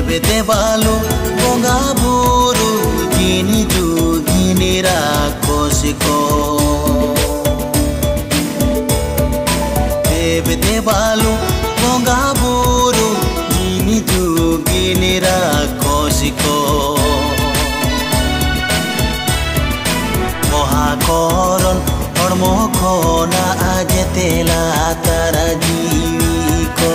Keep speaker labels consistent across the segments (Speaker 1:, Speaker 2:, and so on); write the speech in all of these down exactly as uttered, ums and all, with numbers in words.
Speaker 1: देवे देवालु बोंगा बुरु जिनी जुगिनी राक्षसिको देवे देवालु बोंगा बुरु जिनी जुगिनी राक्षसिको महाकरण हड़मो खोना आजेतेला तारा जीविको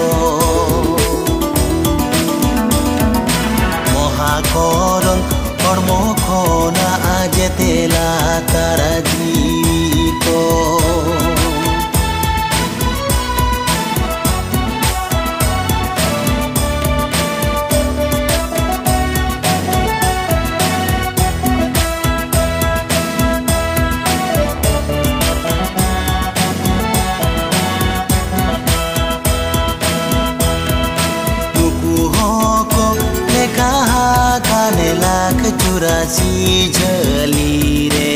Speaker 1: महाकरण हड़मो खोना आजेतेला तारा जीविको लाख चुरासी झली रे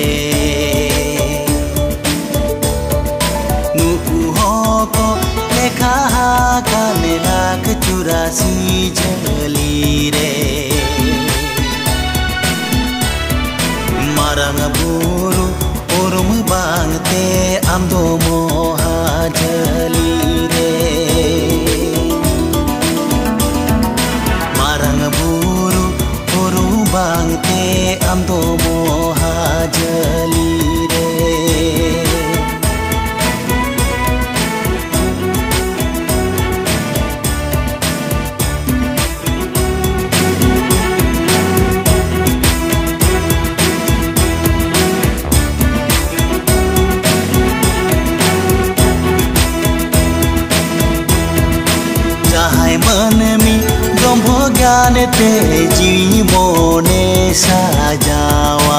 Speaker 1: नुकु को लेखा काने लाख चुरासी झली रे मारंग बुरु उरुम बांगते आमदो मोहा झली रे मारंग बुरु बांगते आमदो मोहा झली रे जहाय मन मी ब्रह्म ज्ञान ते जीवी मोने साजावा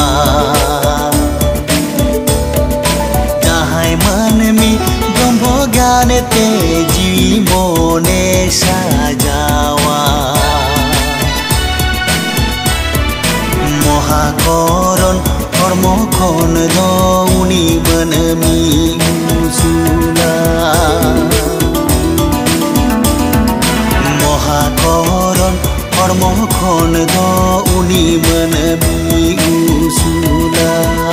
Speaker 1: जहाय मन मी ब्रह्म ज्ञान ते जीवी मोने साजावा महाकरण हड़म खन दौनी मन मी उजुला महाकरण हड़म खन दौनी मन मी उजुला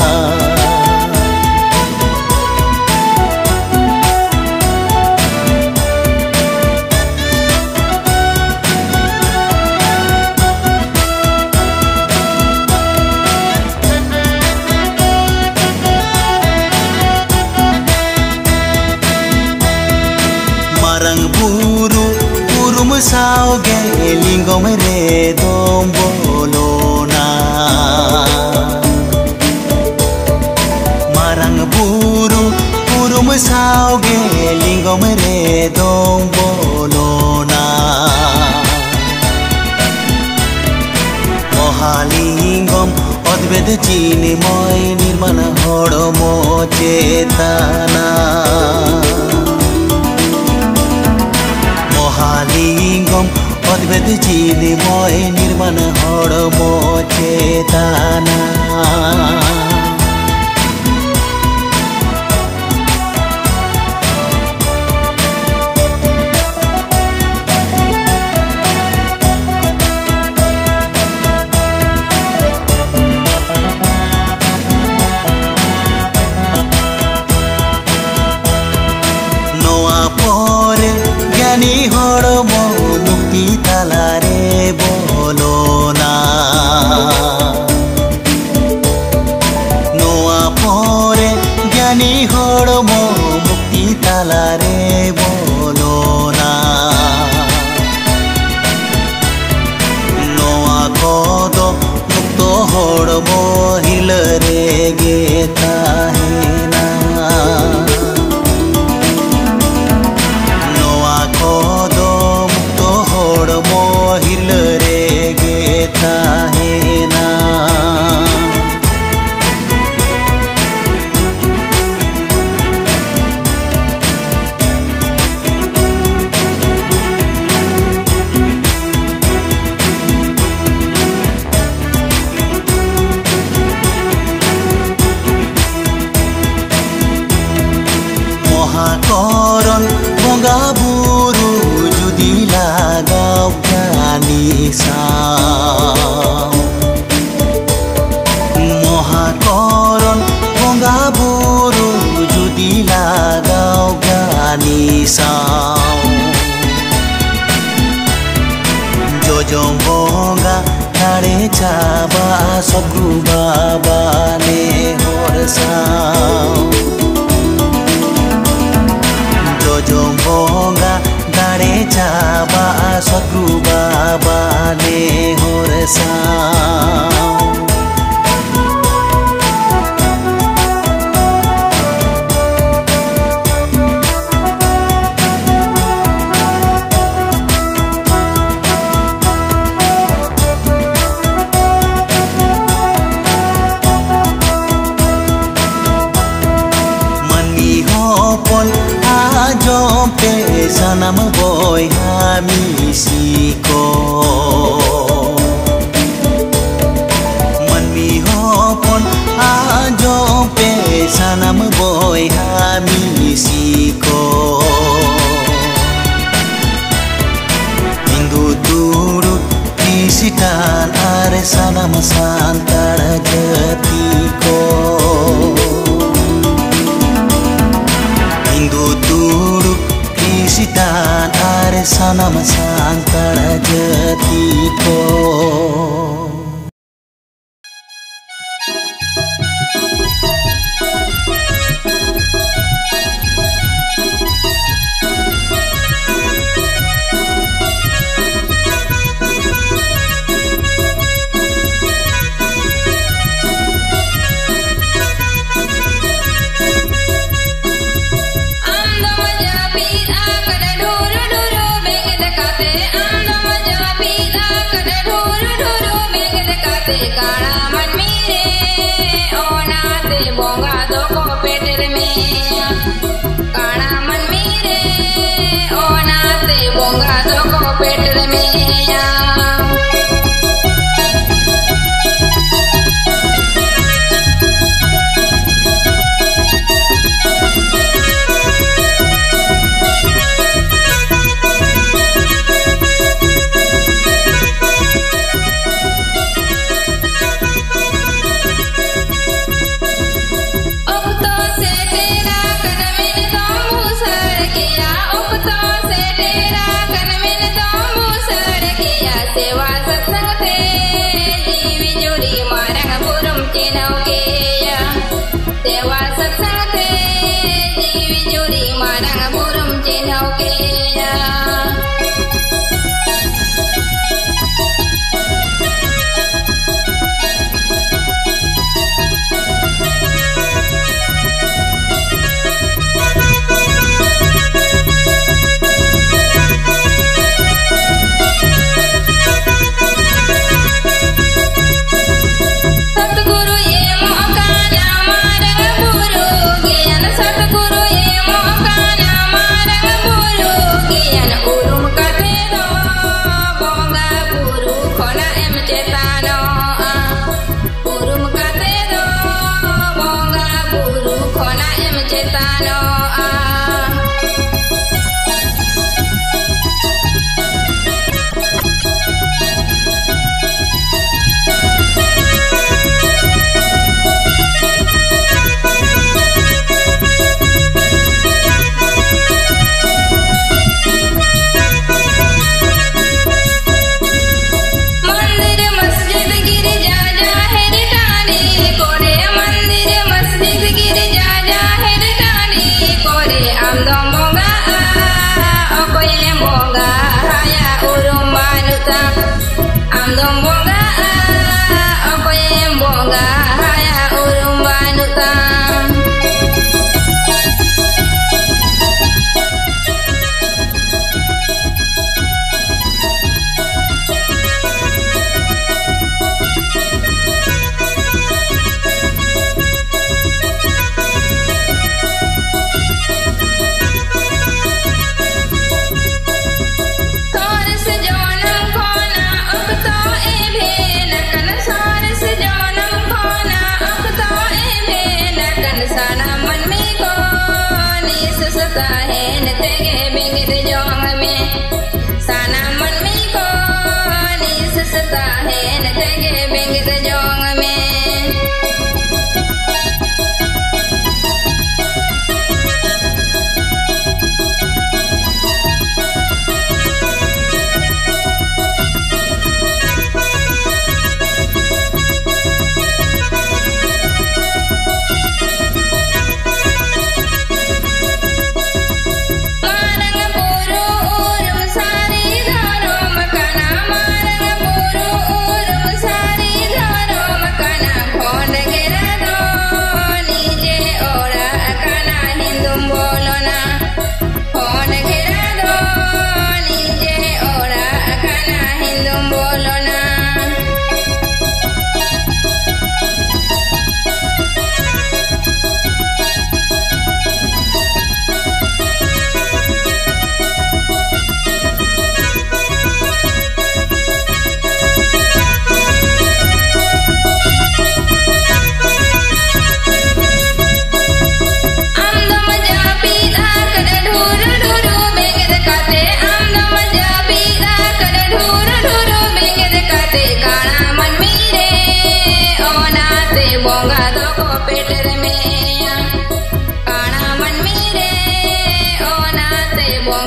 Speaker 1: marang buru urum sauge lingom re dombolona marang buru urum sauge lingom re dombolona mohalingom odbed chini moy nirmana hodomo chetana Mahalingam अद्वैत चीनी मोय निर्मल हड़मो चेतना ज्ञानी हड़म मुक्ति तालारे बोलोना sao Mohakoron Bonga buru Judi lagau gani sao Jojong bonga Kare chaba Sobru baba ne hor sao Jojong bonga Kare chaba Sobru baba ne hor sao Sanam boy hami siko Man mi hopon ajo pe sanam boy hami siko Hindu turut isitan are sanam santara jatiko Hindu turut Isitan are sanam santara jatiko
Speaker 2: Guru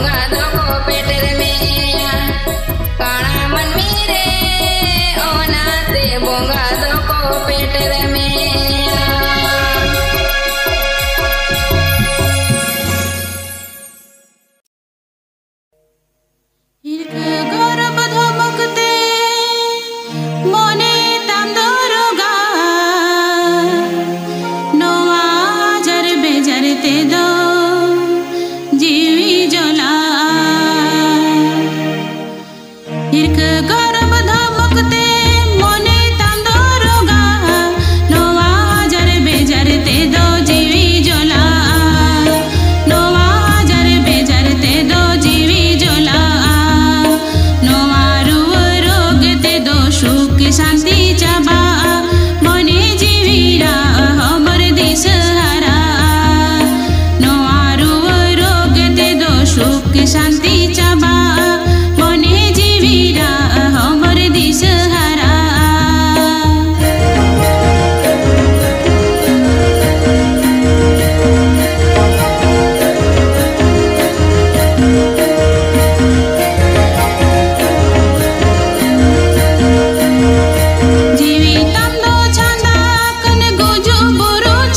Speaker 2: बोंगा दो को पेटर में काना मन मेरे ओ नाते बोंगा दो को पेटर में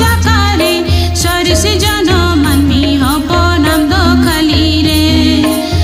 Speaker 3: से जन मनमी हप नाम दो खाली रे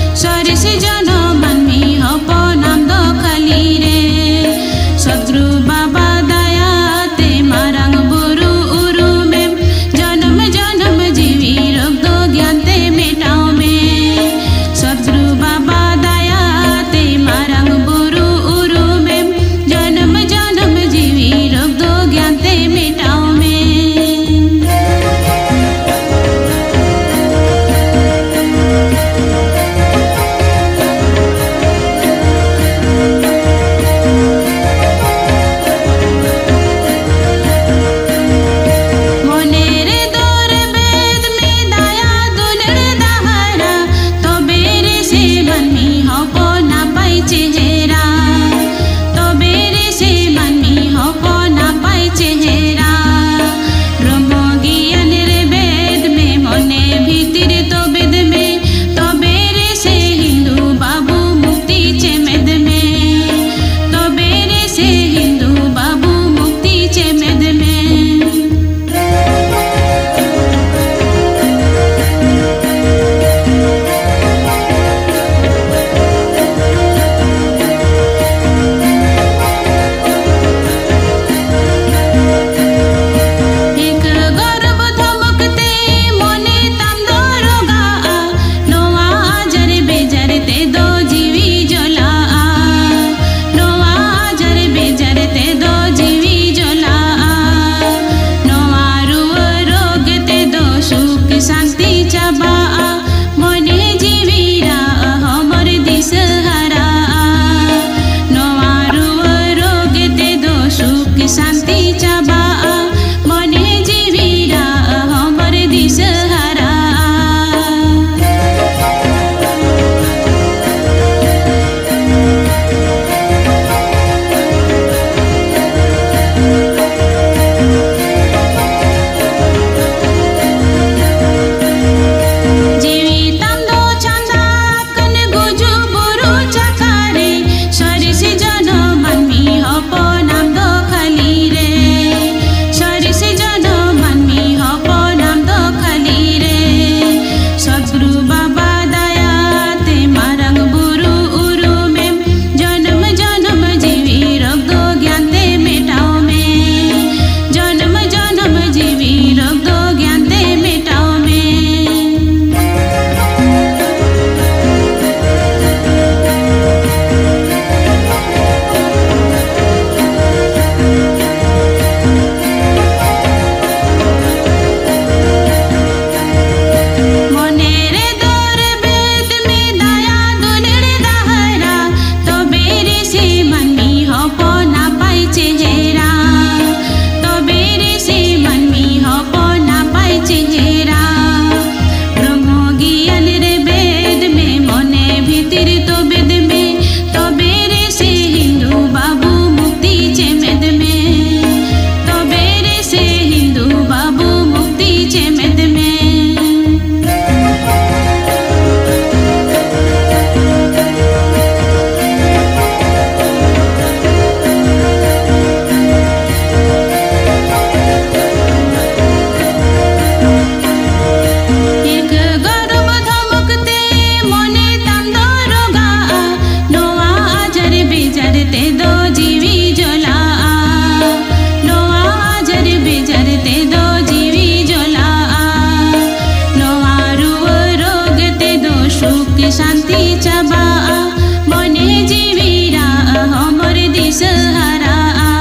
Speaker 3: सुख शांति चबा मने जीवीरा हमर दिस हरा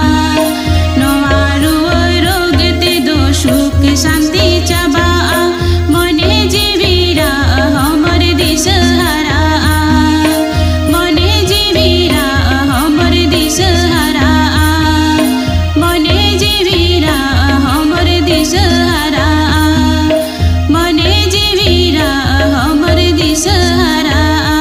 Speaker 3: नवारु रोगते दो सुख शांति चबा मने जीवीरा हमर दिस हरा मने जीवीरा हमर दिस हरा मने जीवीरा हमर दिस हरा मने जीवीरा हमर दिस हरा।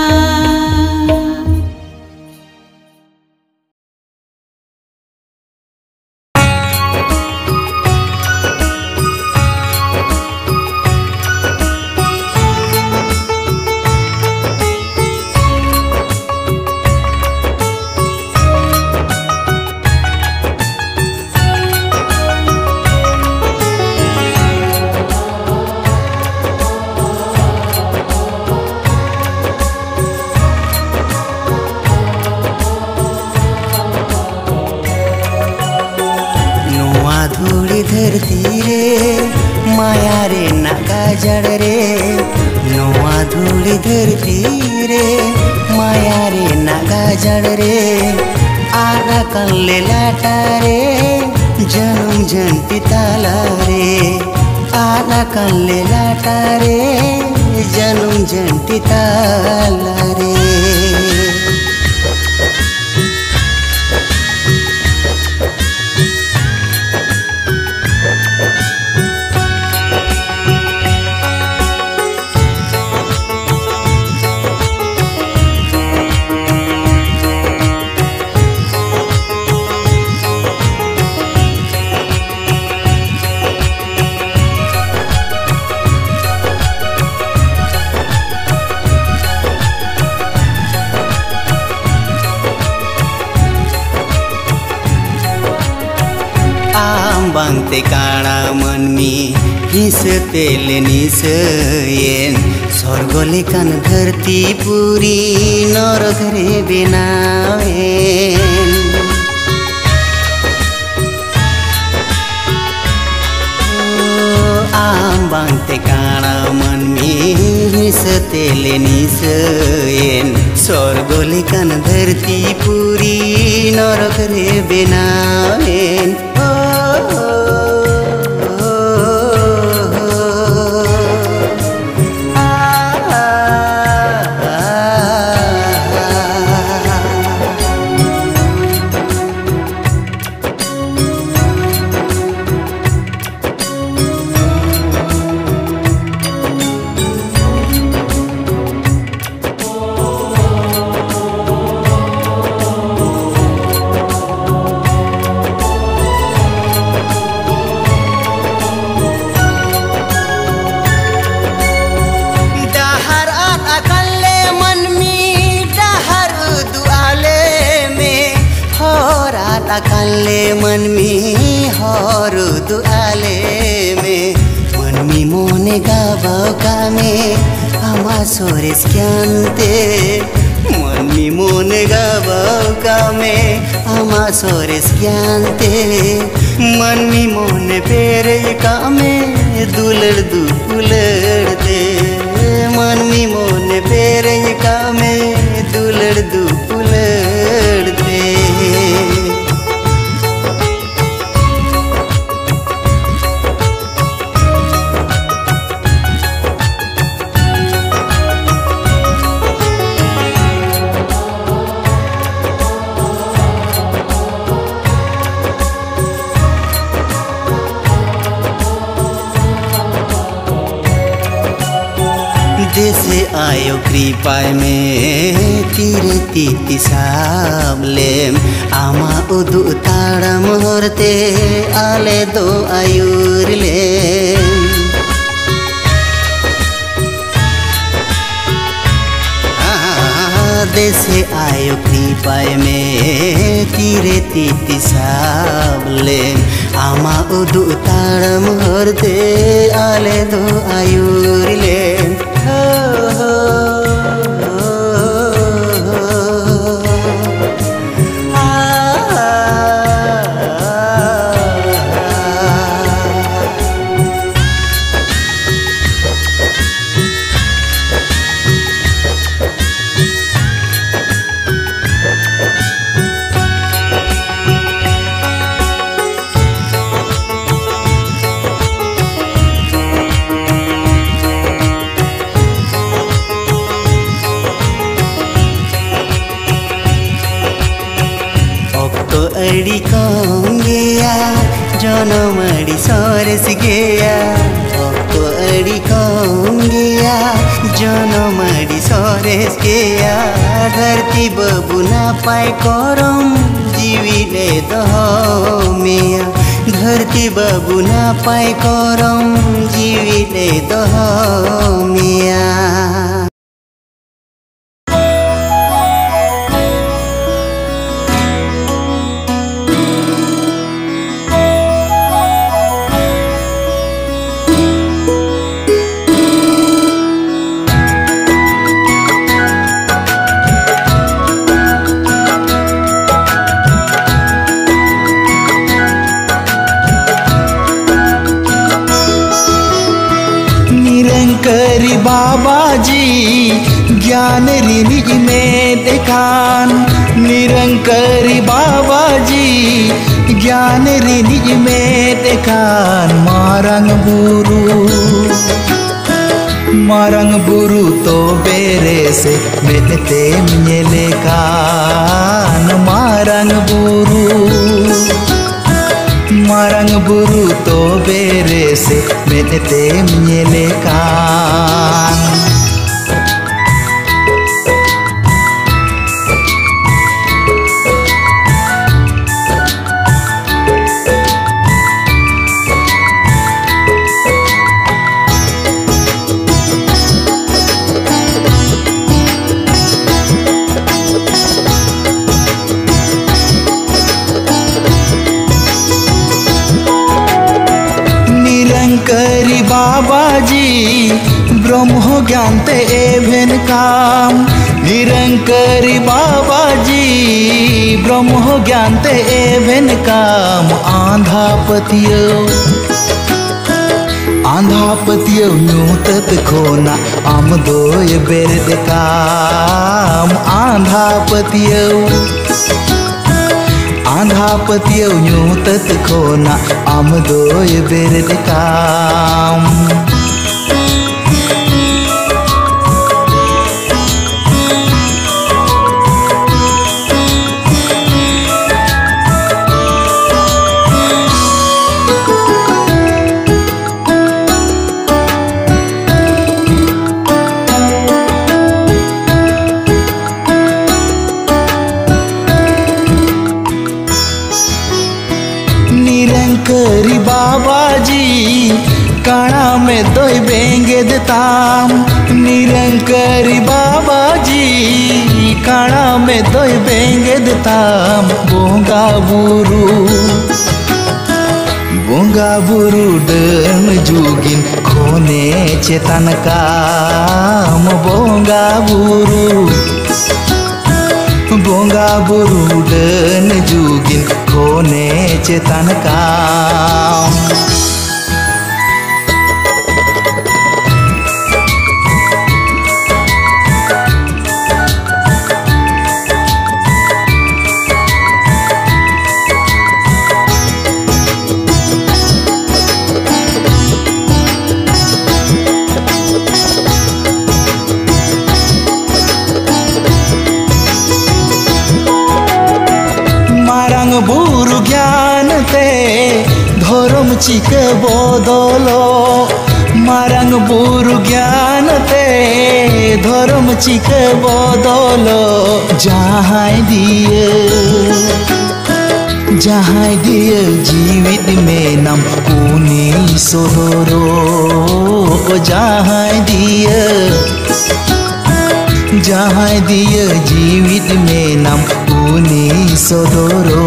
Speaker 1: धरती रे माया रे नागा जड़ रे नोआ धूली धरती रे माया रे नागा जड़ रे आना कन ले लाटा रे जन्म जंती ताला रे आना कन ले लाटा रे जन्म जंती ताला रे। बांगते काणा मनमी हिस तेले निसयेन स्वर्ग लेकान धरती पूरी नरक रे बेनावेन आम बांगते काणा मनमी हिस तेले निसयेन स्वर्ग लेकान धरती पूरी नरक रे बेनावेन। अकाले मन में हर दुआले में मन में मोने गाबाव कामे आमा सोरेस क्यांते मन में मोने गाबाव कामे आमा सोरेस क्यांते मन में मोने पेरे कामे दुलड़ दु पुलड़ दे मन में मोने पेरे कामे दुलड़ दु पुलड़ दे। देशे आयो कृपाय में तीरे तीती साबलेम आमा उदु ताड़म होरते आले दो आयुरले देशे आयो कृपाय में तीरे तीती साबलेम आमा उदु ताड़म होरते आले दो आयुरले। अड़ी कंगिया जनमड़ी सरस गया भक्तो अड़ी कंगिया जनमड़ी सरस गया धरती बबुना पाए करम जीविले दहमिया धरती बबुना पाए करम जीविले दहमिया।
Speaker 4: निरंकारी बाबा जी ज्ञान रिनिज में देखान निरंकारी बाबा जी ज्ञान रिनिज में देखान मारंग बुरु मारंग बुरु तो बेरे से मेते मिले कान मारंग बुरु मारंग बुरु तो बेरे से मेते मिले कान। निरंकारी बाबा जी ब्रह्म ज्ञान ते एवेन काम निरंकारी बाबा जी ब्रह्म ज्ञान ते एवेन काम आंधापतियो आंधापतियो न्यूतत खोना आम दोय बेर काम आंधापतियो आंधापतियो न्यूतत खोना आम दोय बेर काम। निरंकारी बाबा जी काना में दोय बेंगे देताम निरंकारी बाबा जी काना में दोय बेंगे देताम बोंगा बुरु बोंगा बुरु डन जुगिन खोने चेतन काम बोंगा बुरु बोंगा बुरु डन जुगिन खोने चेतन काम। मारंग बुरु ज्ञान ते धर्म चिक बदलो मारंग बुरु ज्ञान ते धर्म चिक बदलो जहां दिए जहां दिए जीवित में नम उनी सोदरो जहां दिए जहां दिए जीवित में नम उनी सोदरो।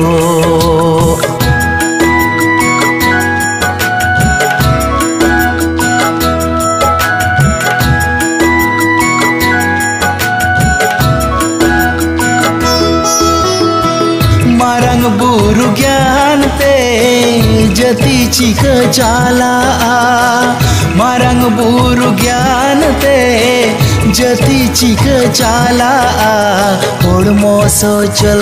Speaker 4: मारंग बुरु ज्ञान ते जति चिक जाला मारंग बुरु ज्ञान ते जति चिक जाला होड़मो सोचल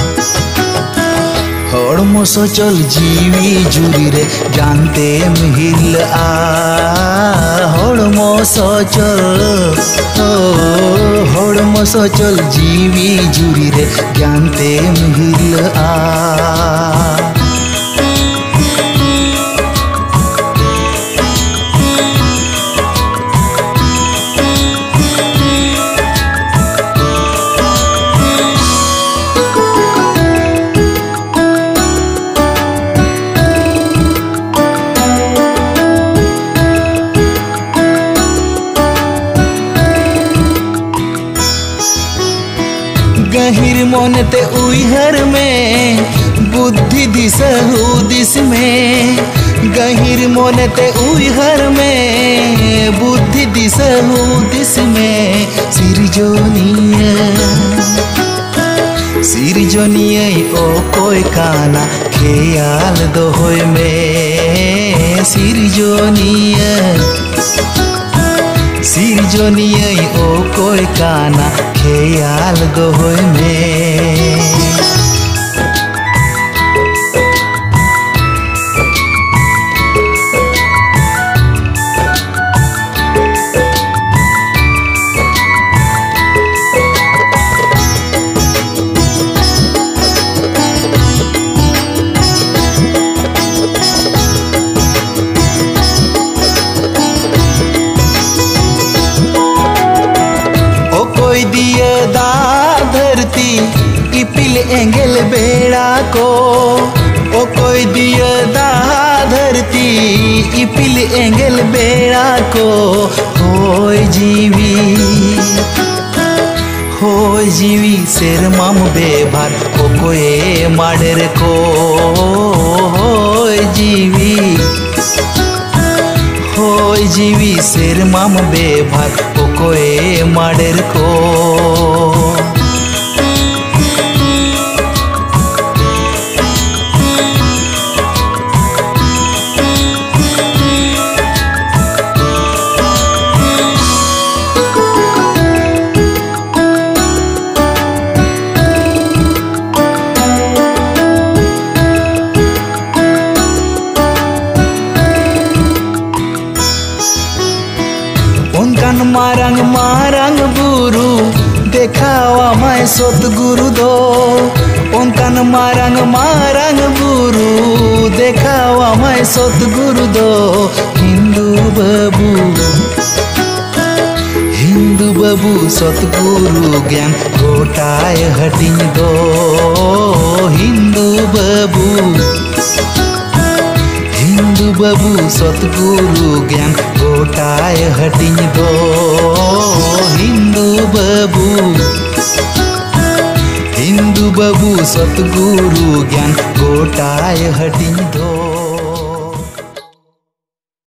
Speaker 4: होड़मो सोचल जीवी जुरी रे जानते मिहिल आ होड़मो सोचल होड़मो सचल जीवी जुरी रे ज्ञानते मिहिला गहिर मोनते उइहर में बुद्धि दिशा दिस में गहिर मोनते उइहर में बुद्धि दिशा दिस में सिरजोनिया सिरजोनिया ओ कोई काना ख्याल दोहोय में सिरजोनिया सिरजोनिया ओ कोई काना ख्याल दोहोय में दिया दा धरती इपिल एंगल बेड़ा को ओ कोई दिया दा धरती इपिल एंगल बेड़ा को होय जीवी होय जीवी सेरमाम बेभार ओ कोई माडर को होय जीवी होय जीवी सेरमाम बेभार ओ कोई माडर को मारंग मारंग बुरु देखावा माय सत गुरु दो उनकन मारंग मारंग बुरु देखावा माय सत गुरु दो हिंदू बाबू हिंदू बाबू सतगुरु ज्ञान गोटाय हटिन दो हिंदू बाबू हिंदू बाबू सतगुरु ज्ञान गोटाय हटिन दो हिंदू बाबू हिंदू बाबू सतगुरु ज्ञान गोटाय हटिन दो।